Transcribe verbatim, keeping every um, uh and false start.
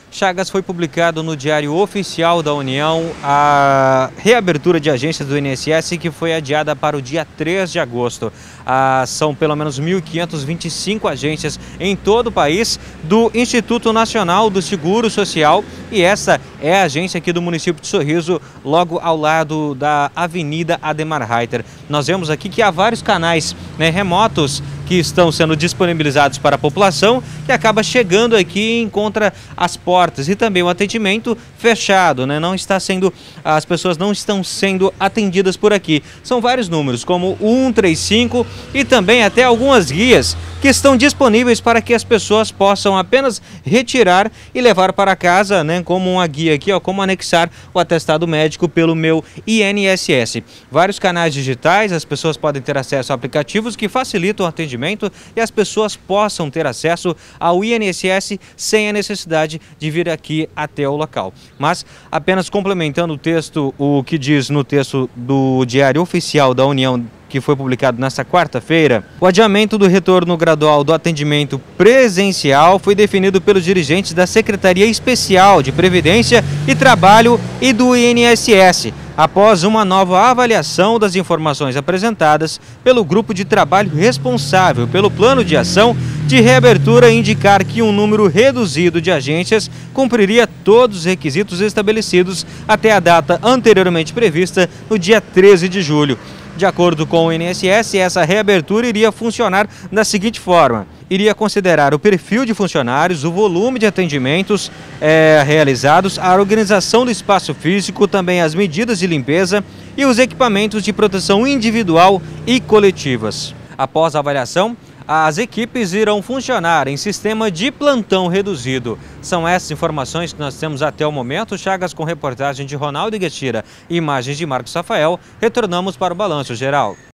Chagas, foi publicado no Diário Oficial da União a reabertura de agências do I N S S, que foi adiada para o dia três de agosto. Ah, são pelo menos mil quinhentas e vinte e cinco agências em todo o país do Instituto Nacional do Seguro Social, e essa é a agência aqui do município de Sorriso, logo ao lado da Avenida Ademar Reiter. Nós vemos aqui que há vários canais, né, remotos que estão sendo disponibilizados para a população, que acaba chegando aqui e encontra as portas e também o atendimento fechado, né? Não está sendo, as pessoas não estão sendo atendidas por aqui. São vários números, como o cento e trinta e cinco, e também até algumas guias que estão disponíveis para que as pessoas possam apenas retirar e levar para casa, né? Como uma guia aqui, ó, como anexar o atestado médico pelo meu I N S S. Vários canais digitais, as pessoas podem ter acesso a aplicativos que facilitam o atendimento e as pessoas possam ter acesso ao I N S S sem a necessidade de vir aqui até o local. Mas apenas complementando o texto, o que diz no texto do Diário Oficial da União, que foi publicado nesta quarta-feira, o adiamento do retorno gradual do atendimento presencial foi definido pelos dirigentes da Secretaria Especial de Previdência e Trabalho e do I N S S, após uma nova avaliação das informações apresentadas pelo grupo de trabalho responsável pelo plano de ação de reabertura indicar que um número reduzido de agências cumpriria todos os requisitos estabelecidos até a data anteriormente prevista, no dia treze de julho. De acordo com o I N S S, essa reabertura iria funcionar da seguinte forma: iria considerar o perfil de funcionários, o volume de atendimentos é, realizados, a organização do espaço físico, também as medidas de limpeza e os equipamentos de proteção individual e coletivas. Após a avaliação, as equipes irão funcionar em sistema de plantão reduzido. São essas informações que nós temos até o momento. Chagas, com reportagem de Ronaldo Guetira e imagens de Marcos Rafael, retornamos para o Balanço Geral.